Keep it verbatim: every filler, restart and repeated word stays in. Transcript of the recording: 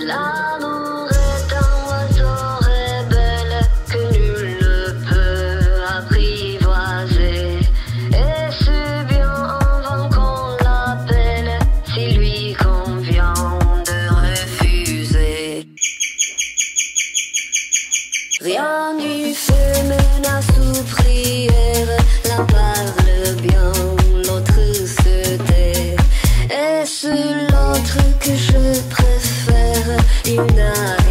L'amour est un oiseau rebelle que nul ne peut apprivoiser. Et c'est bien en vain qu'on l'appelle s'il lui convient de refuser. Rien n'y fait menace ou prière, l'un parle bien, l'autre se tait. Et c'est l'autre que je préfère, il n'a